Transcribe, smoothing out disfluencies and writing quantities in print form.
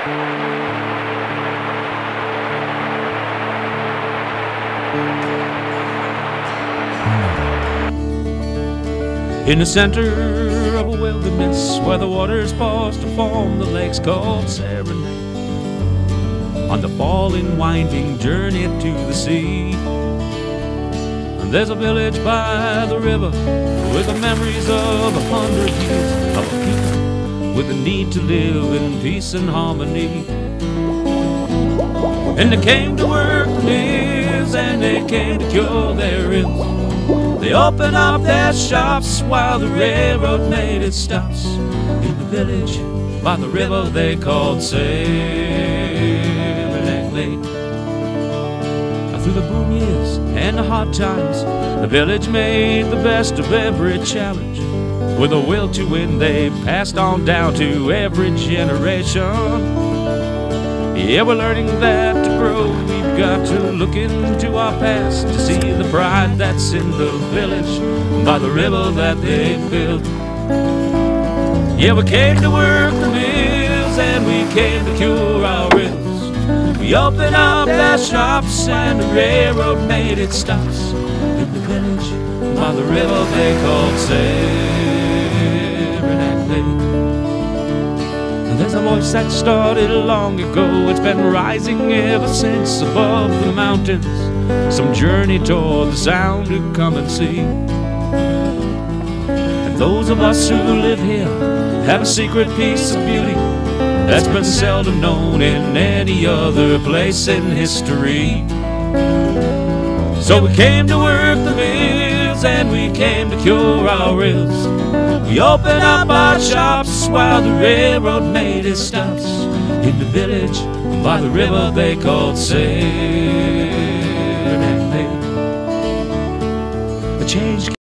In the center of a wilderness where the waters pause to form the lakes called Serenade, on the falling, winding journey to the sea, and there's a village by the river with the memories of 100 years of a people with the need to live in peace and harmony. And they came to work the mills, and they came to cure their ills. They opened up their shops while the railroad made its stops in the village by the river they called Saranac. Through the boom years and the hard times, the village made the best of every challenge. With a will to win, they passed on down to every generation. Yeah, we're learning that to grow, we've got to look into our past to see the pride that's in the village by the river that they built. Yeah, we came to work the mills, and we came to cure our ills. We opened up our shops, and the railroad made its stops in the village by the river they called Saranac Lake. There's a voice that started long ago. It's been rising ever since above the mountains. Some journey toward the sound to come and see. And those of us who live here have a secret piece of beauty that's been seldom known in any other place in history. So we came to work the mills, and we came to cure our ills. We opened up our shops while the railroad made its stops in the village by the river they called Saranac Lake. A change